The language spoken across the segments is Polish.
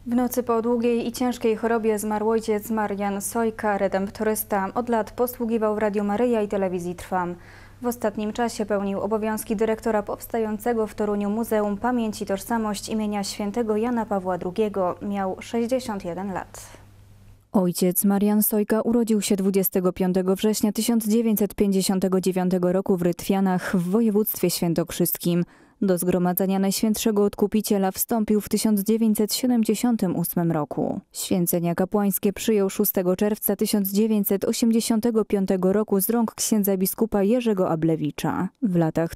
W nocy po długiej i ciężkiej chorobie zmarł ojciec Marian Sojka, redemptorysta. Od lat posługiwał w Radiu Maryja i Telewizji Trwam. W ostatnim czasie pełnił obowiązki dyrektora powstającego w Toruniu Muzeum Pamięć i Tożsamość imienia świętego Jana Pawła II. Miał 61 lat. Ojciec Marian Sojka urodził się 25 września 1959 roku w Rytwianach w województwie świętokrzyskim. Do Zgromadzenia Najświętszego Odkupiciela wstąpił w 1978 roku. Święcenia kapłańskie przyjął 6 czerwca 1985 roku z rąk księdza biskupa Jerzego Ablewicza. W latach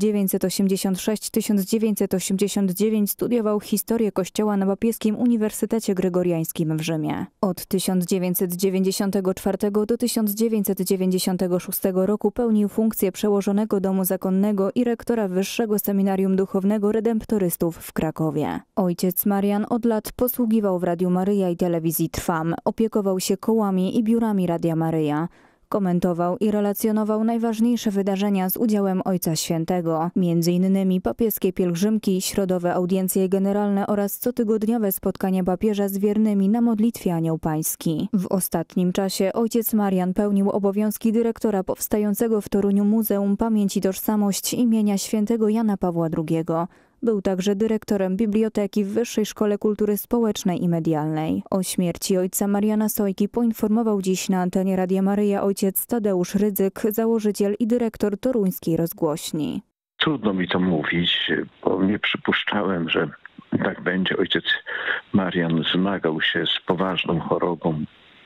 1986-1989 studiował historię Kościoła na Papieskim Uniwersytecie Gregoriańskim w Rzymie. Od 1994 do 1996 roku pełnił funkcję przełożonego domu zakonnego i rektora Wyższego Seminarium Duchownego Redemptorystów w Krakowie. Ojciec Marian od lat posługiwał w Radiu Maryja i Telewizji Trwam, opiekował się kołami i biurami Radia Maryja. Komentował i relacjonował najważniejsze wydarzenia z udziałem Ojca Świętego, m.in. papieskie pielgrzymki, środowe audiencje generalne oraz cotygodniowe spotkania papieża z wiernymi na modlitwie Anioł Pański. W ostatnim czasie ojciec Marian pełnił obowiązki dyrektora powstającego w Toruniu Muzeum Pamięć i Tożsamość imienia świętego Jana Pawła II. Był także dyrektorem biblioteki w Wyższej Szkole Kultury Społecznej i Medialnej. O śmierci ojca Mariana Sojki poinformował dziś na antenie Radia Maryja ojciec Tadeusz Rydzyk, założyciel i dyrektor toruńskiej rozgłośni. Trudno mi to mówić, bo nie przypuszczałem, że tak będzie. Ojciec Marian zmagał się z poważną chorobą.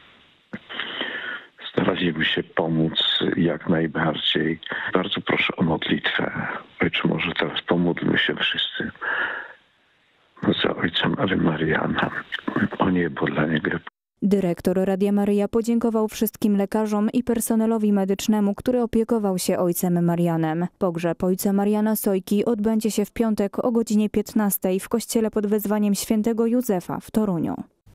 Staraliśmy się pomóc jak najbardziej. Bardzo proszę o modlitwę. Ojcze, może teraz pomódlmy się wszyscy za ojcem Mariana. O niebo dla niego. Dyrektor Radia Maryja podziękował wszystkim lekarzom i personelowi medycznemu, który opiekował się ojcem Marianem. Pogrzeb ojca Mariana Sojki odbędzie się w piątek o godzinie 15 w kościele pod wezwaniem świętego Józefa w Toruniu.